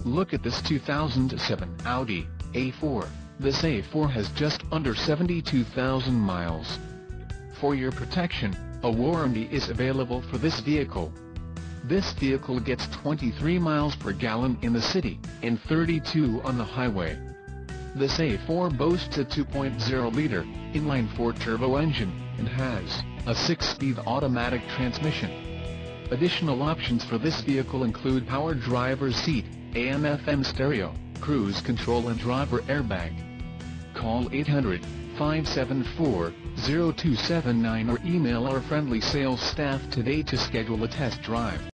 Look at this 2007 Audi A4. This A4 has just under 72,000 miles. For your protection, a warranty is available for this vehicle. This vehicle gets 23 miles per gallon in the city, and 32 on the highway. This A4 boasts a 2.0-liter, inline-4 turbo engine, and has a 6-speed automatic transmission. Additional options for this vehicle include power driver's seat, AM/FM stereo, cruise control and driver airbag. Call 800-574-0279 or email our friendly sales staff today to schedule a test drive.